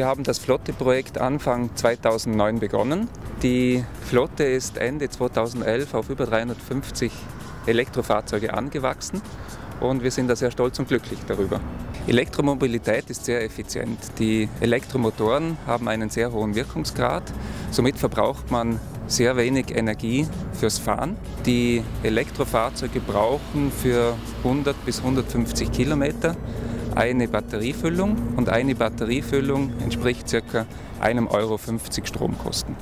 Wir haben das Flotte-Projekt Anfang 2009 begonnen. Die Flotte ist Ende 2011 auf über 350 Elektrofahrzeuge angewachsen und wir sind da sehr stolz und glücklich darüber. Elektromobilität ist sehr effizient. Die Elektromotoren haben einen sehr hohen Wirkungsgrad, somit verbraucht man sehr wenig Energie fürs Fahren. Die Elektrofahrzeuge brauchen für 100 bis 150 Kilometer eine Batteriefüllung und eine Batteriefüllung entspricht ca. 1,50 € Stromkosten.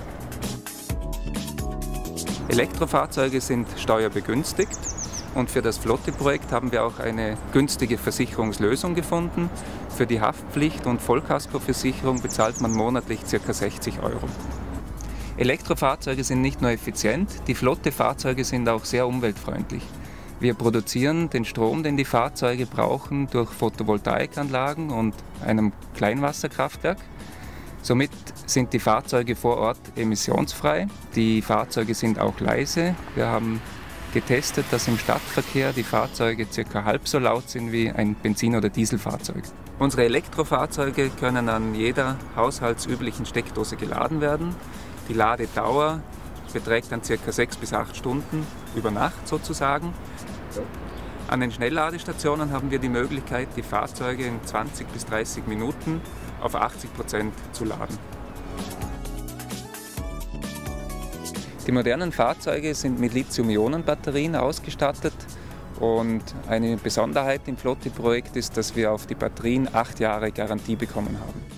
Elektrofahrzeuge sind steuerbegünstigt und für das Flotte-Projekt haben wir auch eine günstige Versicherungslösung gefunden. Für die Haftpflicht und Vollkaskoversicherung bezahlt man monatlich ca. 60 €. Elektrofahrzeuge sind nicht nur effizient, die Flotte-Fahrzeuge sind auch sehr umweltfreundlich. Wir produzieren den Strom, den die Fahrzeuge brauchen, durch Photovoltaikanlagen und einem Kleinwasserkraftwerk. Somit sind die Fahrzeuge vor Ort emissionsfrei. Die Fahrzeuge sind auch leise. Wir haben getestet, dass im Stadtverkehr die Fahrzeuge ca. halb so laut sind wie ein Benzin- oder Dieselfahrzeug. Unsere Elektrofahrzeuge können an jeder haushaltsüblichen Steckdose geladen werden. Die Ladedauer beträgt dann ca. 6 bis 8 Stunden über Nacht sozusagen. An den Schnellladestationen haben wir die Möglichkeit, die Fahrzeuge in 20 bis 30 Minuten auf 80% zu laden. Die modernen Fahrzeuge sind mit Lithium-Ionen-Batterien ausgestattet und eine Besonderheit im Flotte-Projekt ist, dass wir auf die Batterien 8 Jahre Garantie bekommen haben.